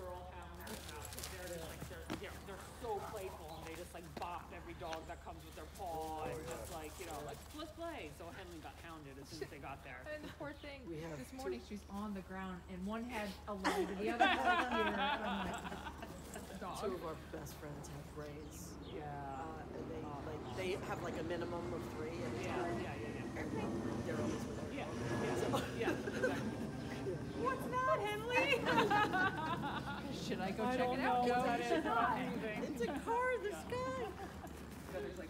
girl hounds, because they're just like they're so playful and they just like bop every dog that comes with their paw and just like let's play. So Henley got hounded as soon as they got there. And the poor thing, We have this morning she's on the ground and one had a leg and the other had here. I'm like, dog. two of our best friends have greys. Yeah. And they have like a minimum of 3 at a time. Yeah. And they're always with their dog. Yeah, exactly. What's that, Henley? Should I go I check don't it out? know Go what that check is. it out. Anything. It's a car in the sky. There's like